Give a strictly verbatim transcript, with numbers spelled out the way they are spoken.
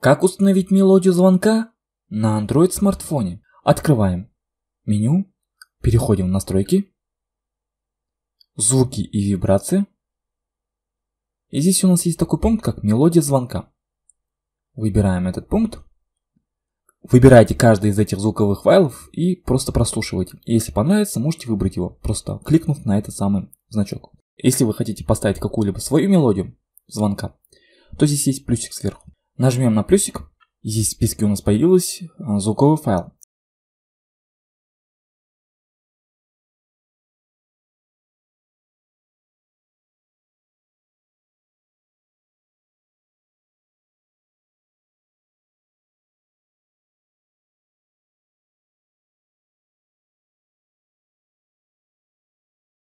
Как установить мелодию звонка на Android смартфоне? Открываем меню, переходим в настройки, звуки и вибрации. И здесь у нас есть такой пункт, как мелодия звонка. Выбираем этот пункт. Выбирайте каждый из этих звуковых файлов и просто прослушивайте. Если понравится, можете выбрать его, просто кликнув на этот самый значок. Если вы хотите поставить какую-либо свою мелодию звонка, то здесь есть плюсик сверху. Нажмем на плюсик. Здесь в списке у нас появился звуковой файл.